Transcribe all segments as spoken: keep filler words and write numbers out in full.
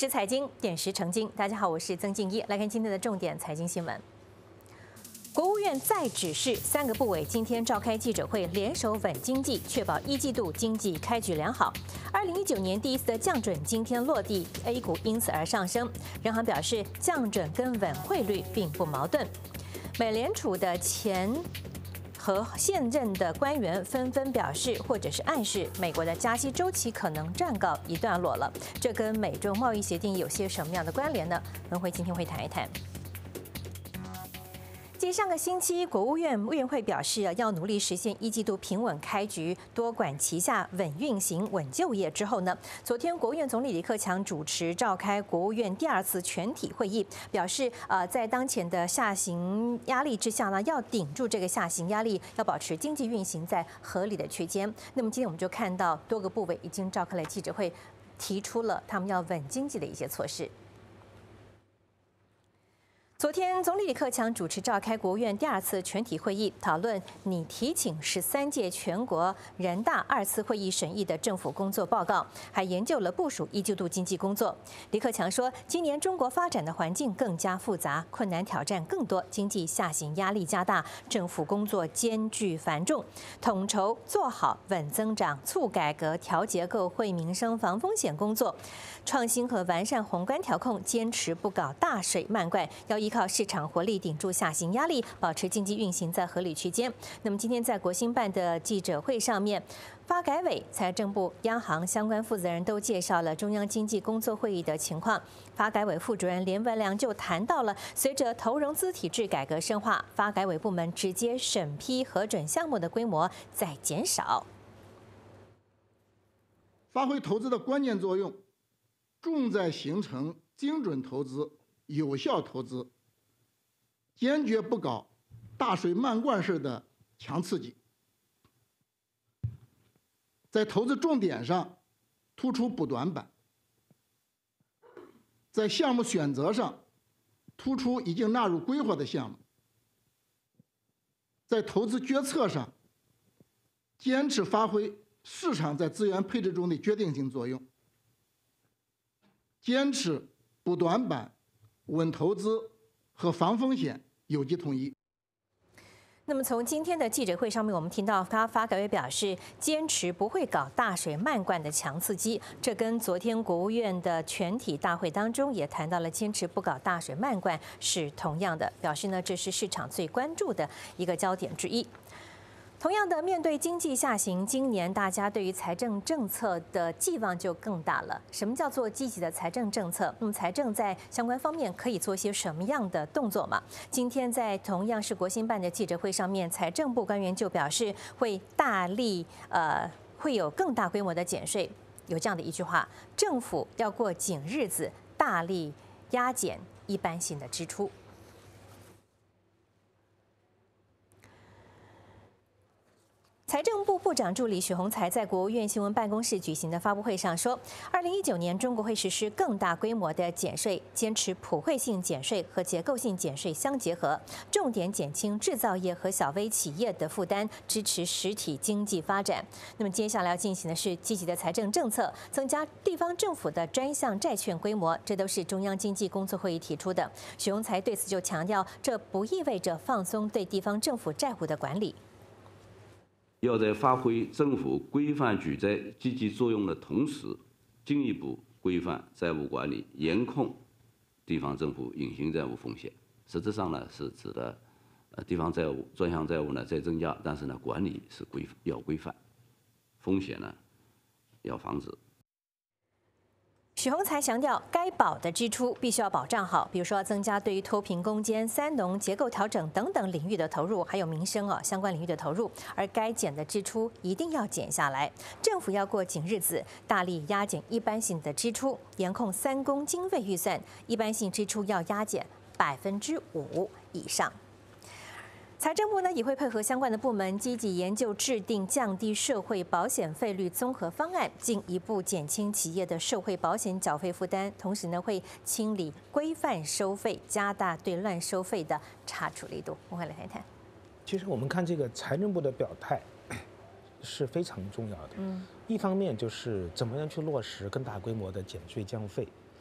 时财经，点石成金。大家好，我是曾静怡，来看今天的重点财经新闻。国务院再指示三个部委今天召开记者会，联手稳经济，确保一季度经济开局良好。二零一九年第一次的降准今天落地 ，A 股因此而上升。人行表示，降准跟稳汇率并不矛盾。美联储的前和现任的官员纷纷表示，或者是暗示，美国的加息周期可能暂告一段落了。这跟美中贸易协定有些什么样的关联呢？文辉今天会谈一谈。继上个星期，国务院院会表示要努力实现一季度平稳开局、多管齐下、稳运行、稳就业之后呢，昨天国务院总理李克强主持召开国务院第二次全体会议，表示呃，在当前的下行压力之下呢，要顶住这个下行压力，要保持经济运行在合理的区间。那么今天我们就看到多个部委已经召开了记者会，提出了他们要稳经济的一些措施。昨天，总理李克强主持召开国务院第二次全体会议，讨论拟提请十三届全国人大二次会议审议的政府工作报告，还研究了部署一季度经济工作。李克强说，今年中国发展的环境更加复杂，困难挑战更多，经济下行压力加大，政府工作艰巨繁重，统筹做好稳增长、促改革、调结构、惠民生、防风险工作，创新和完善宏观调控，坚持不搞大水漫灌，要依靠市场活力顶住下行压力，保持经济运行在合理区间。那么今天在国新办的记者会上面，发改委、财政部、央行相关负责人都介绍了中央经济工作会议的情况。发改委副主任连文良就谈到了，随着投融资体制改革深化，发改委部门直接审批核准项目的规模在减少， 发挥投资的关键作用，重在形成精准投资、有效投资，坚决不搞大水漫灌式的强刺激，在投资重点上突出补短板，在项目选择上突出已经纳入规划的项目，在投资决策上坚持发挥市场在资源配置中的决定性作用，坚持补短板、稳投资和防风险有机统一。 那么从今天的记者会上面，我们听到发发改委表示，坚持不会搞大水漫灌的强刺激，这跟昨天国务院的全体大会当中也谈到了坚持不搞大水漫灌是同样的，表示呢这是市场最关注的一个焦点之一。同样的，面对经济下行，今年大家对于财政政策的寄望就更大了。什么叫做积极的财政政策？那么财政在相关方面可以做些什么样的动作吗？今天在同样是国新办的记者会上面，财政部官员就表示会大力呃会有更大规模的减税，有这样的一句话：政府要过紧日子，大力压减一般性的支出。财政部部长助理许宏才在国务院新闻办公室举行的发布会上说，二零一九年中国会实施更大规模的减税，坚持普惠性减税和结构性减税相结合，重点减轻制造业和小微企业的负担，支持实体经济发展。那么接下来要进行的是积极的财政政策，增加地方政府的专项债券规模，这都是中央经济工作会议提出的。许宏才对此就强调，这不意味着放松对地方政府债务的管理。 要在发挥政府规范举债积极作用的同时，进一步规范债务管理，严控地方政府隐形债务风险。实质上呢，是指的呃地方债务专项债务呢在增加，但是呢管理是规要规范，风险呢要防止。 许宏才强调，该保的支出必须要保障好，比如说增加对于脱贫攻坚、三农结构调整等等领域的投入，还有民生哦相关领域的投入，而该减的支出一定要减下来。政府要过紧日子，大力压减一般性的支出，严控三公经费预算，一般性支出要压减百分之五以上。财政部呢也会配合相关的部门，积极研究制定降低社会保险费率综合方案，进一步减轻企业的社会保险缴费负担。同时呢，会清理规范收费，加大对乱收费的查处力度。我们来谈一谈。 其实我们看这个财政部的表态是非常重要的。嗯，一方面就是怎么样去落实更大规模的减税降费。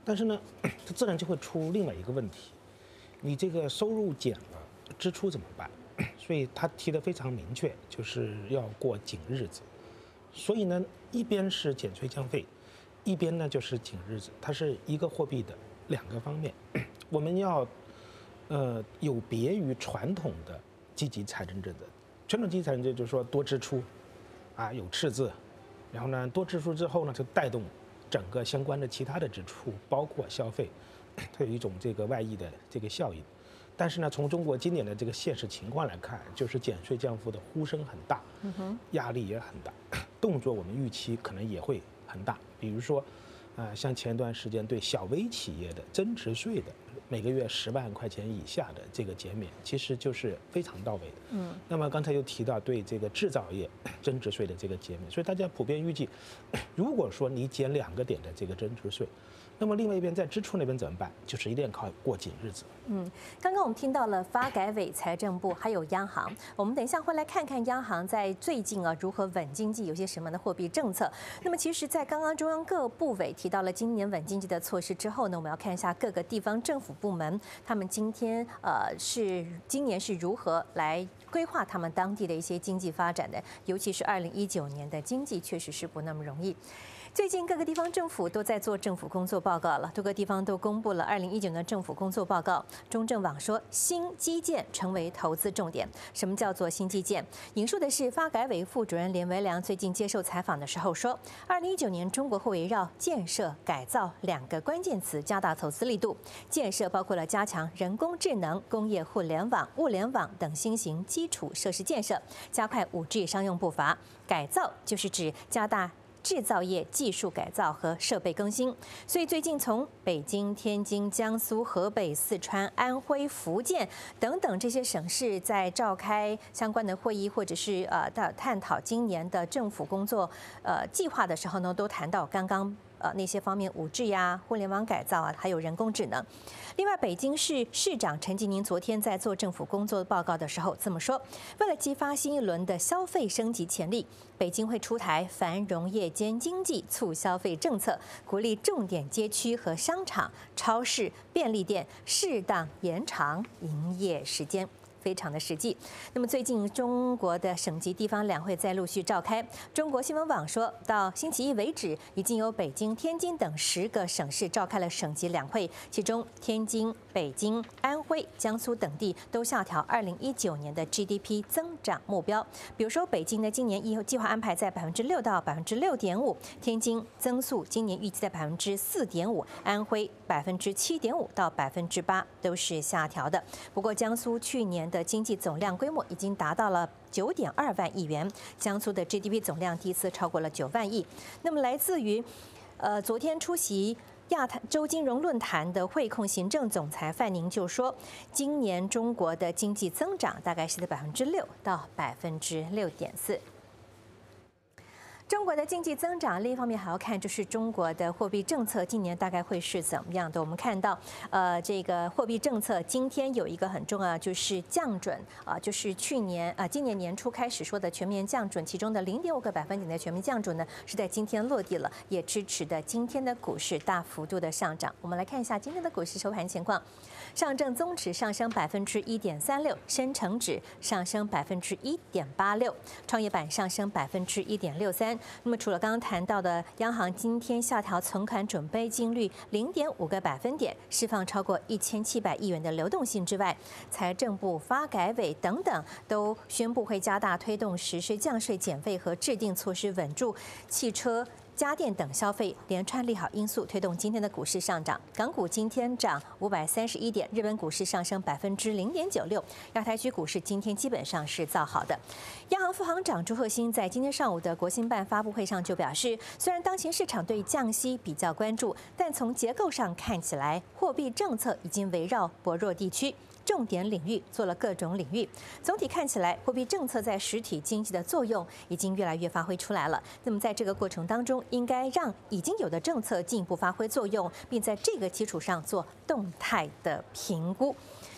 但是呢，它自然就会出另外一个问题，你这个收入减了，支出怎么办？所以他提得非常明确，就是要过紧日子。所以呢，一边是减税降费，一边呢就是紧日子，它是一个货币的两个方面。我们要，呃，有别于传统的积极财政政策。传统积极财政政策就是说多支出，啊有赤字，然后呢多支出之后呢就带动整个相关的其他的支出，包括消费，它有一种这个外溢的这个效应。但是呢，从中国今年的这个现实情况来看，就是减税降负的呼声很大，压力也很大，动作我们预期可能也会很大。比如说，呃，像前段时间对小微企业的增值税的每个月十万块钱以下的这个减免，其实就是非常到位的。嗯。那么刚才又提到对这个制造业增值税的这个减免，所以大家普遍预计，如果说你减两个点的这个增值税，那么另外一边在支出那边怎么办？就是一定要靠过紧日子。 嗯，刚刚我们听到了发改委、财政部还有央行，我们等一下会来看看央行在最近啊如何稳经济，有些什么样的货币政策。那么其实，在刚刚中央各部委提到了今年稳经济的措施之后呢，我们要看一下各个地方政府部门，他们今天呃是今年是如何来规划他们当地的一些经济发展的，尤其是二零一九年的经济确实是不那么容易。最近各个地方政府都在做政府工作报告了，多个地方都公布了二零一九年政府工作报告。中政网说，新基建成为投资重点。什么叫做新基建？引述的是发改委副主任连维良最近接受采访的时候说，二零一九年中国会围绕建设、改造两个关键词加大投资力度。建设包括了加强人工智能、工业互联网、物联网等新型基础设施建设，加快 五 G 商用步伐。改造就是指加大制造业技术改造和设备更新，所以最近从北京、天津、江苏、河北、四川、安徽、福建等等这些省市在召开相关的会议，或者是呃探讨今年的政府工作呃计划的时候呢，都谈到刚刚呃那些方面，五 G 啊、互联网改造啊，还有人工智能。另外，北京市市长陈吉宁昨天在做政府工作报告的时候这么说：，为了激发新一轮的消费升级潜力，北京会出台繁荣夜间经济促消费政策，鼓励重点街区和商场、超市、便利店适当延长营业时间。非常的实际。那么最近中国的省级地方两会在陆续召开。中国新闻网说到星期一为止，已经有北京、天津等十个省市召开了省级两会，其中天津、北京、安徽、江苏等地都下调二零一九年的 G D P 增长目标。比如说，北京呢今年计划安排在百分之六到百分之六点五，天津增速今年预计在百分之四点五，安徽百分之七点五到百分之八都是下调的。不过，江苏去年的经济总量规模已经达到了九点二万亿元，江苏的 G D P 总量第一次超过了九万亿。那么，来自于呃昨天出席亚太洲金融论坛的汇控行政总裁范宁就说，今年中国的经济增长大概是在百分之六到百分之六点四。中国的经济增长，另一方面还要看就是中国的货币政策今年大概会是怎么样的。我们看到，呃，这个货币政策今天有一个很重要，就是降准啊、呃，就是去年啊、呃，今年年初开始说的全面降准，其中的零点五个百分点的全面降准呢，是在今天落地了，也支持的今天的股市大幅度的上涨。我们来看一下今天的股市收盘情况。上证综指上升百分之一点三六，深成指上升百分之一点八六，创业板上升百分之一点六三。那么除了刚刚谈到的央行今天下调存款准备金率零点五个百分点，释放超过一千七百亿元的流动性之外，财政部、发改委等等都宣布会加大推动实施降税减费和制定措施稳住汽车、家电等消费，连串利好因素推动今天的股市上涨。港股今天涨五百三十一点，日本股市上升百分之零点九六，亚太区股市今天基本上是造好的。央行副行长朱鹤新在今天上午的国新办发布会上就表示，虽然当前市场对降息比较关注，但从结构上看起来，货币政策已经围绕薄弱地区、重点领域做了各种领域，总体看起来，货币政策在实体经济的作用已经越来越发挥出来了。那么在这个过程当中，应该让已经有的政策进一步发挥作用，并在这个基础上做动态的评估。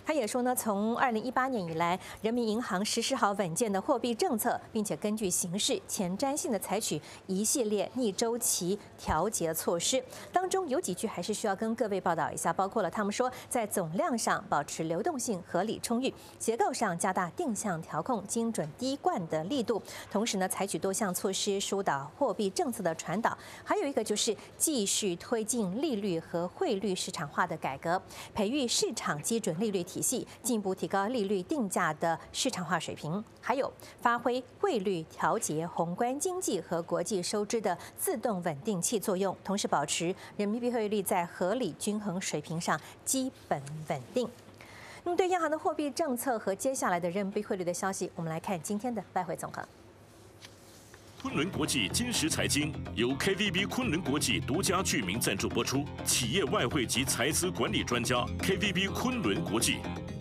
他也说呢，从二零一八年以来，人民银行实施好稳健的货币政策，并且根据形势前瞻性的采取一系列逆周期调节措施。当中有几句还是需要跟各位报道一下，包括了他们说，在总量上保持流动性合理充裕，结构上加大定向调控、精准滴灌的力度，同时呢，采取多项措施疏导货币政策的传导。还有一个就是继续推进利率和汇率市场化的改革，培育市场基准利率体系，进一步提高利率定价的市场化水平。还有发挥汇率调节宏观经济和国际收支的自动稳定器作用，同时保持人民币汇率在合理均衡水平上基本稳定。那么，对央行的货币政策和接下来的人民币汇率的消息，我们来看今天的外汇总和。 昆仑国际金石财经由 K V B 昆仑国际独家具名赞助播出，企业外汇及财资管理专家 K V B 昆仑国际。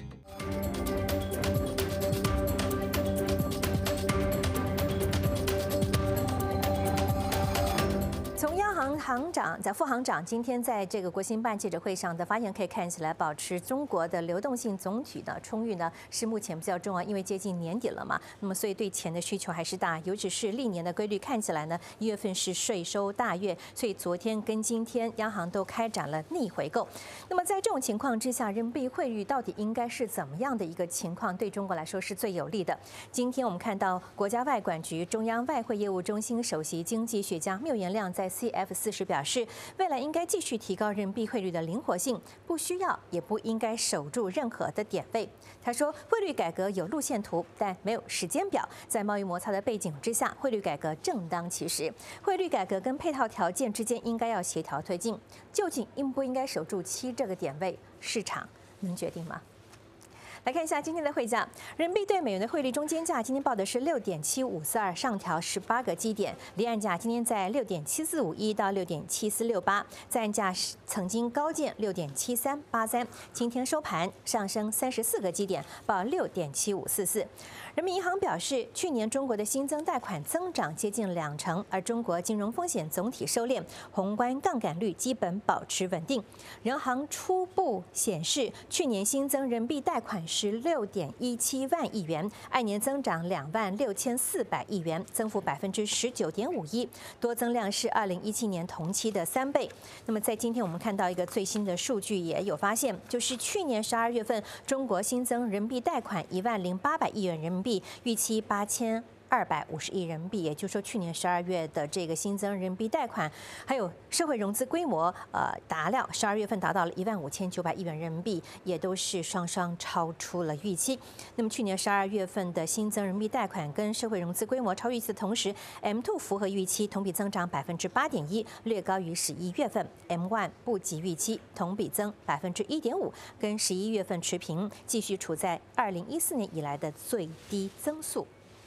从央行行长在副行长今天在这个国新办记者会上的发言可以看起来，保持中国的流动性总体的充裕呢是目前比较重要，因为接近年底了嘛，那么所以对钱的需求还是大，尤其是历年的规律看起来呢，一月份是税收大月，所以昨天跟今天央行都开展了逆回购。那么在这种情况之下，人民币汇率到底应该是怎么样的一个情况，对中国来说是最有利的？今天我们看到国家外管局中央外汇业务中心首席经济学家缪延亮在 C F 四十表示，未来应该继续提高人民币汇率的灵活性，不需要也不应该守住任何的点位。他说，汇率改革有路线图，但没有时间表。在贸易摩擦的背景之下，汇率改革正当其时。汇率改革跟配套条件之间应该要协调推进。究竟应不应该守住七这个点位，市场能决定吗？来看一下今天的汇价，人民币对美元的汇率中间价今天报的是六点七五四二，上调十八个基点。离岸价今天在六点七四五一到六点七四六八，在岸价曾经高见六点七三八三，今天收盘上升三十四个基点，报六点七五四四。人民银行表示，去年中国的新增贷款增长接近两成，而中国金融风险总体收敛，宏观杠杆率基本保持稳定。人行初步显示，去年新增人民币贷款是六点一七万亿元，按年增长两万六千四百亿元，增幅百分之十九点五一，多增量是二零一七年同期的三倍。那么在今天我们看到一个最新的数据，也有发现，就是去年十二月份，中国新增人民币贷款一万零八百亿元人民币，预期八千。二百五十亿人民币，也就是说，去年十二月的这个新增人民币贷款，还有社会融资规模，呃，达到十二月份达到了一万五千九百亿元人民币，也都是双双超出了预期。那么去年十二月份的新增人民币贷款跟社会融资规模超预期的同时 ，M 二 符合预期，同比增长百分之八点一，略高于十一月份 ；M 一 不及预期，同比增百分之一点五，跟十一月份持平，继续处在二零一四年以来的最低增速。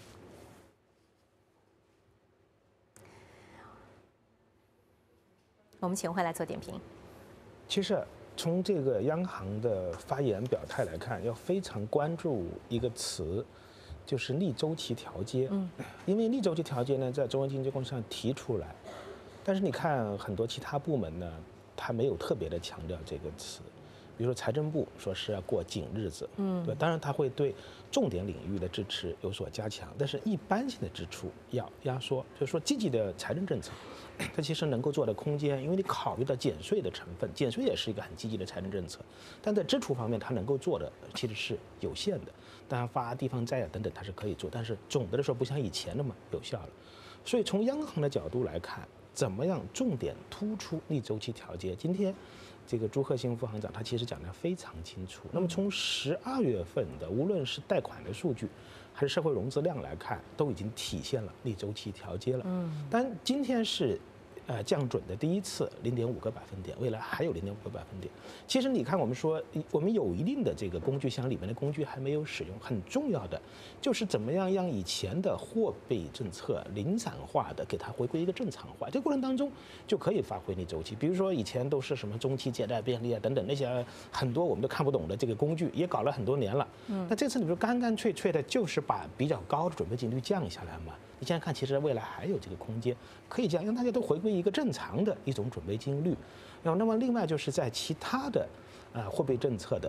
我们请回来做点评。 其实从这个央行的发言表态来看，要非常关注一个词，就是逆周期调节。嗯，因为逆周期调节呢，在中央经济工作上提出来，但是你看很多其他部门呢，它没有特别的强调这个词。比如说财政部说是要过紧日子，嗯，对，当然它会对重点领域的支持有所加强，但是一般性的支出要压缩。就是说积极的财政政策，它其实能够做的空间，因为你考虑到减税的成分，减税也是一个很积极的财政政策，但在支出方面它能够做的其实是有限的。当然发地方债啊等等它是可以做，但是总的来说不像以前那么有效了。所以从央行的角度来看，怎么样重点突出逆周期调节？今天这个朱鹤新副行长他其实讲得非常清楚。那么从十二月份的无论是贷款的数据，还是社会融资量来看，都已经体现了逆周期调节了。嗯，但今天是呃降准的第一次零点五个百分点，未来还有零点五个百分点。其实你看，我们说我们有一定的这个工具箱里面的工具还没有使用，很重要的就是怎么样让以前的货币政策零散化的给它回归一个正常化，这个过程当中就可以发挥逆周期。比如说以前都是什么中期借贷便利啊等等那些很多我们都看不懂的这个工具，也搞了很多年了。嗯，那这次你说干干脆脆的就是把比较高的准备金率降下来嘛？你现在看，其实未来还有这个空间可以这样，让大家都回归一个正常的一种准备金率。然后，那么另外就是在其他的，呃，货币政策的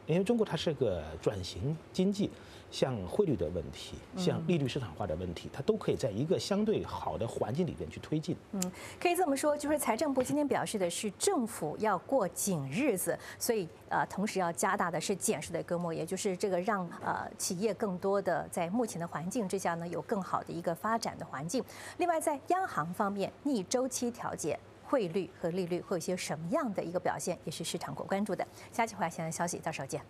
因为中国它是个转型经济，像汇率的问题，像利率市场化的问题，它都可以在一个相对好的环境里边去推进。 嗯，可以这么说，就是财政部今天表示的是，政府要过紧日子，所以呃，同时要加大的是减税的规模，也就是这个让呃企业更多的在目前的环境之下呢，有更好的一个发展的环境。另外，在央行方面，逆周期调节。汇率和利率会有些什么样的一个表现，也是市场所关注的。下期回来相关消息，到时候见。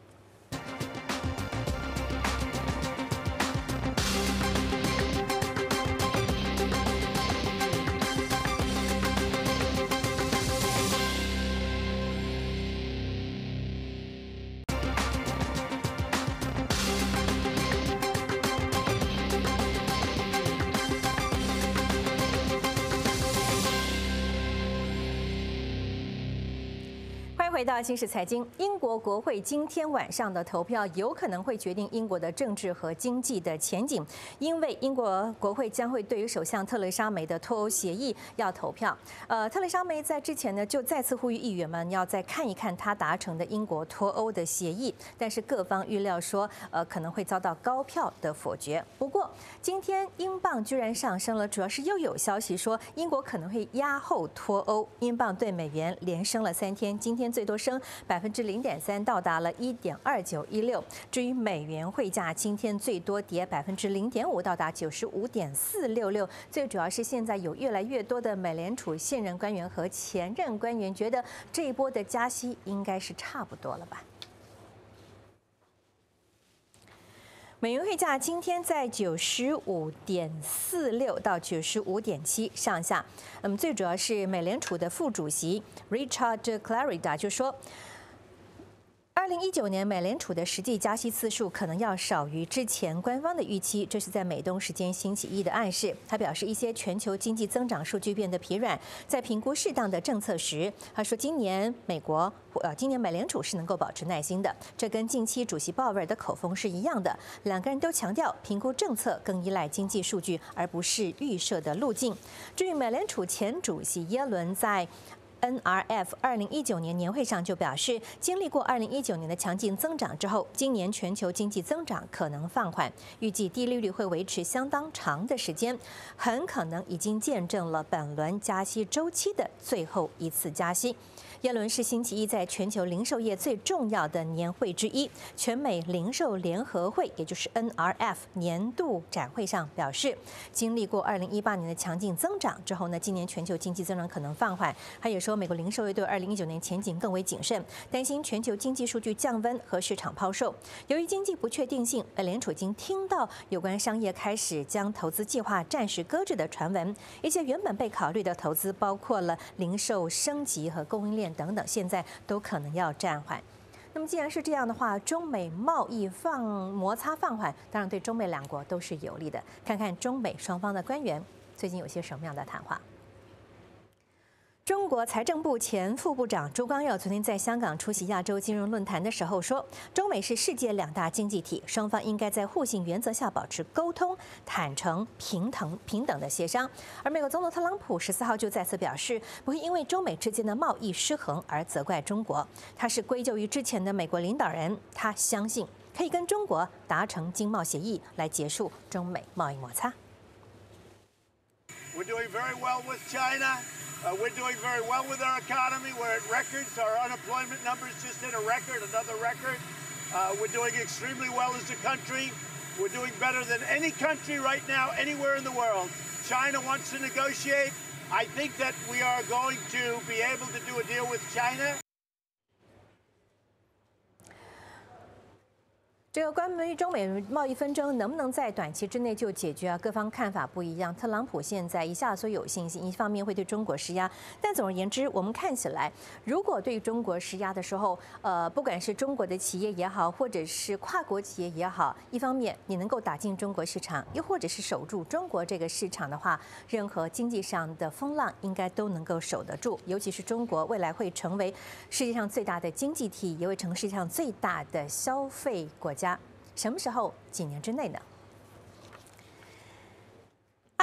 回到新视财经，英国国会今天晚上的投票有可能会决定英国的政治和经济的前景，因为英国国会将会对于首相特蕾莎梅的脱欧协议要投票。呃，特蕾莎梅在之前呢就再次呼吁议员们要再看一看她达成的英国脱欧的协议，但是各方预料说，呃，可能会遭到高票的否决。不过今天英镑居然上升了，主要是又有消息说英国可能会压后脱欧，英镑对美元连升了三天，今天最多升百分之零点三，到达了一点二九一六。至于美元汇价，今天最多跌百分之零点五，到达九十五点四六六。最主要是现在有越来越多的美联储现任官员和前任官员觉得这一波的加息应该是差不多了吧。美元汇价今天在九十五点四六到九十五点七上下。嗯，最主要是美联储的副主席 Richard Clarida 就说，二零一九年美联储的实际加息次数可能要少于之前官方的预期，这是在美东时间星期一的暗示。他表示，一些全球经济增长数据变得疲软，在评估适当的政策时，他说今年美国呃今年美联储是能够保持耐心的，这跟近期主席鲍威尔的口风是一样的。两个人都强调，评估政策更依赖经济数据，而不是预设的路径。至于美联储前主席耶伦在N R F 二零一九年年会上就表示，经历过二零一九年的强劲增长之后，今年全球经济增长可能放缓，预计低利率会维持相当长的时间，很可能已经见证了本轮加息周期的最后一次加息。耶伦是星期一在全球零售业最重要的年会之一全美零售联合会，也就是 N R F 年度展会上表示，经历过二零一八年的强劲增长之后呢，今年全球经济增长可能放缓。他也说，美国零售业对二零一九年前景更为谨慎，担心全球经济数据降温和市场抛售。由于经济不确定性，美联储已经听到有关商业开始将投资计划暂时搁置的传闻，一些原本被考虑的投资，包括了零售升级和供应链等等，现在都可能要暂缓。那么既然是这样的话，中美贸易放摩擦放缓，当然对中美两国都是有利的。看看中美双方的官员最近有些什么样的谈话。中国财政部前副部长朱光耀昨天在香港出席亚洲金融论坛的时候说，中美是世界两大经济体，双方应该在互信原则下保持沟通、坦诚、平等、平等的协商。而美国总统特朗普十四号就再次表示，不会因为中美之间的贸易失衡而责怪中国，他是归咎于之前的美国领导人，他相信可以跟中国达成经贸协议来结束中美贸易摩擦。 We're doing very well with China. Uh, we're doing very well with our economy. We're at records. Our unemployment numbers just hit a record, another record. Uh, we're doing extremely well as a country. We're doing better than any country right now, anywhere in the world. China wants to negotiate. I think that we are going to be able to do a deal with China. 这个关于中美贸易纷争能不能在短期之内就解决啊？各方看法不一样。特朗普现在一下说有信心，一方面会对中国施压，但总而言之，我们看起来，如果对中国施压的时候，呃，不管是中国的企业也好，或者是跨国企业也好，一方面你能够打进中国市场，又或者是守住中国这个市场的话，任何经济上的风浪应该都能够守得住。尤其是中国未来会成为世界上最大的经济体，也会成为世界上最大的消费国家。什么时候？几年之内呢？阿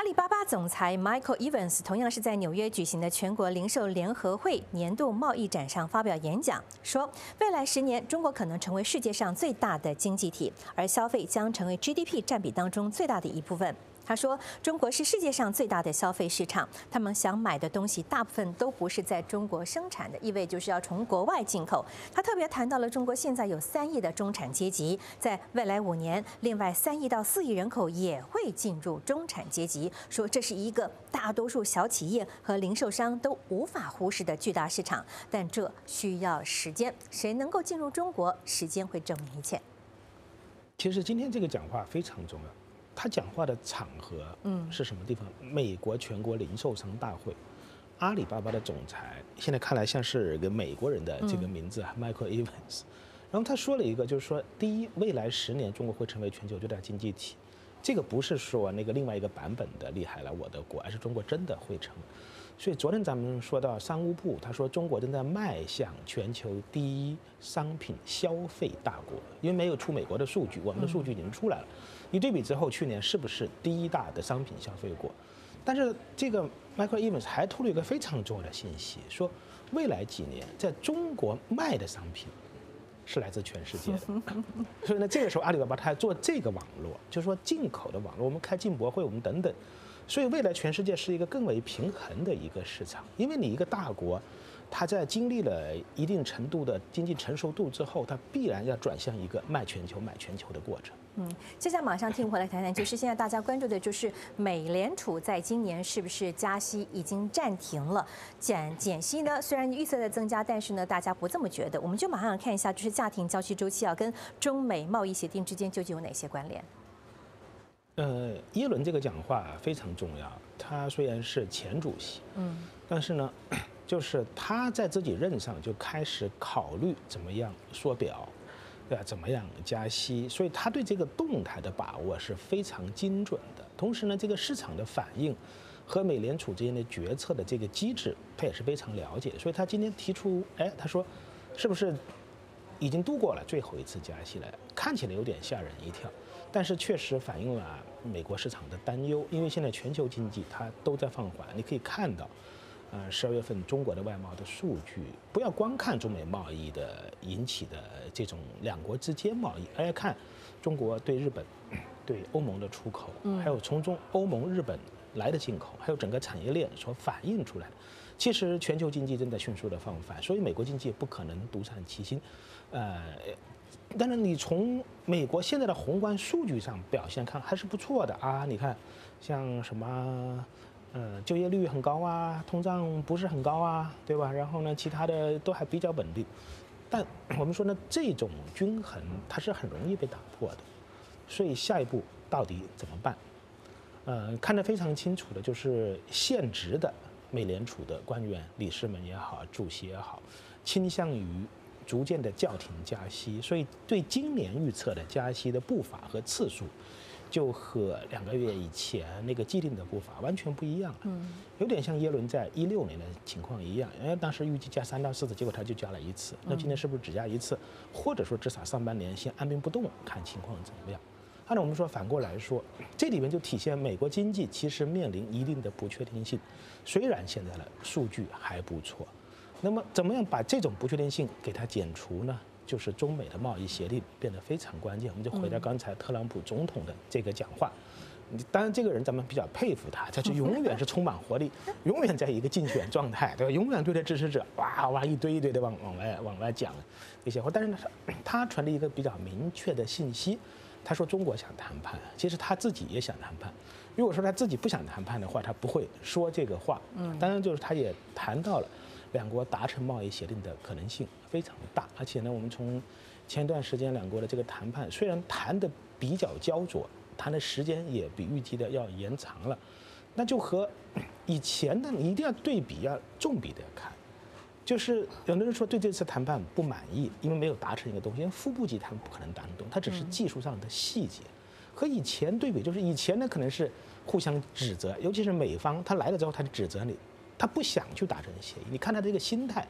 阿里巴巴总裁 Michael Evans 同样是在纽约举行的全国零售联合会年度贸易展上发表演讲，说未来十年中国可能成为世界上最大的经济体，而消费将成为 G D P 占比当中最大的一部分。他说，中国是世界上最大的消费市场，他们想买的东西大部分都不是在中国生产的，意味就是要从国外进口。他特别谈到了中国现在有三亿的中产阶级，在未来五年，另外三亿到四亿人口也会进入中产阶级，说这是一个大多数小企业和零售商都无法忽视的巨大市场，但这需要时间，谁能够进入中国，时间会证明一切。 其实今天这个讲话非常重要。他讲话的场合，嗯，是什么地方？美国全国零售商大会，阿里巴巴的总裁，现在看来像是个美国人的这个名字，嗯、Michael Evans。然后他说了一个，就是说，第一，未来十年中国会成为全球最大经济体，这个不是说那个另外一个版本的厉害了我的国，而是中国真的会成。所以昨天咱们说到商务部，他说中国正在迈向全球第一商品消费大国，因为没有出美国的数据，我们的数据已经出来了。一对比之后，去年是不是第一大的商品消费国？但是这个 Michael Evans 还透露一个非常重要的信息，说未来几年在中国卖的商品是来自全世界的。所以呢，这个时候阿里巴巴它做这个网络，就是说进口的网络，我们开进博会，我们等等。所以未来全世界是一个更为平衡的一个市场，因为你一个大国，它在经历了一定程度的经济成熟度之后，它必然要转向一个卖全球、买全球的过程。 嗯，接下来马上听回来谈谈，就是现在大家关注的就是美联储在今年是不是加息已经暂停了，减减息呢？虽然预测在增加，但是呢，大家不这么觉得。我们就马上看一下，就是价停交期周期啊，跟中美贸易协定之间究竟有哪些关联？ 呃，耶伦这个讲话非常重要。他虽然是前主席，嗯，但是呢，就是他在自己任上就开始考虑怎么样缩表，对吧？怎么样加息，所以他对这个动态的把握是非常精准的。同时呢，这个市场的反应和美联储之间的决策的这个机制，他也是非常了解。所以他今天提出，哎，他说，是不是已经度过了最后一次加息了？看起来有点吓人一跳。但是确实反映了美国市场的担忧，因为现在全球经济它都在放缓。你可以看到，呃，十二月份中国的外贸的数据，不要光看中美贸易的引起的这种两国之间贸易，而要看中国对日本、对欧盟的出口，还有从中欧盟、日本来的进口，还有整个产业链所反映出来的。其实全球经济正在迅速的放缓，所以美国经济也不可能独善其身，呃。但是你从美国现在的宏观数据上表现看还是不错的啊，你看，像什么，呃，就业率很高啊，通胀不是很高啊，对吧？然后呢，其他的都还比较稳定。但我们说呢，这种均衡它是很容易被打破的，所以下一步到底怎么办？呃，看得非常清楚的就是现职的美联储的官员、理事们也好，主席也好，倾向于逐渐的叫停加息，所以对今年预测的加息的步伐和次数，就和两个月以前那个既定的步伐完全不一样了。嗯，有点像耶伦在一六年的情况一样，因为当时预计加三到四次，结果他就加了一次。那今年是不是只加一次，或者说至少上半年先按兵不动，看情况怎么样？按照我们说，反过来说，这里面就体现美国经济其实面临一定的不确定性，虽然现在的数据还不错。那么，怎么样把这种不确定性给它减除呢？就是中美的贸易协定变得非常关键。我们就回到刚才特朗普总统的这个讲话。当然，这个人咱们比较佩服他，他就永远是充满活力，永远在一个竞选状态，对吧？永远对着支持者哇哇一堆一堆的往往外往外讲这些话。但是呢，他传递一个比较明确的信息，他说中国想谈判，其实他自己也想谈判。如果说他自己不想谈判的话，他不会说这个话。嗯，当然就是他也谈到了两国达成贸易协定的可能性非常大，而且呢，我们从前段时间两国的这个谈判，虽然谈的比较焦灼，谈的时间也比预计的要延长了，那就和以前的你一定要对比，要重比的看。就是有的人说对这次谈判不满意，因为没有达成一个东西，因为副部级谈不可能达成东西，它只是技术上的细节。和以前对比，就是以前呢可能是互相指责，尤其是美方他来了之后他就指责你。他不想去达成协议，你看他这个心态，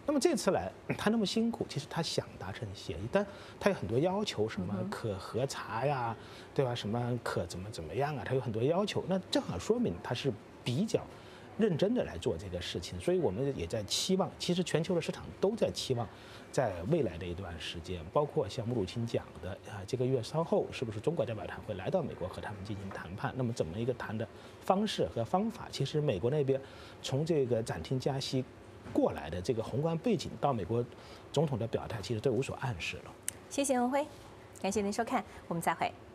那么这次来，他那么辛苦，其实他想达成协议，但他有很多要求，什么可核查呀，对吧？什么可怎么怎么样啊？他有很多要求，那正好说明他是比较认真的来做这个事情。所以我们也在期望，其实全球的市场都在期望，在未来的一段时间，包括像穆鲁钦讲的啊，这个月稍后是不是中国代表团会来到美国和他们进行谈判？那么怎么一个谈的方式和方法？其实美国那边从这个暂停加息过来的这个宏观背景到美国总统的表态，其实都有所暗示了。 谢谢文辉，感谢您收看，我们再会。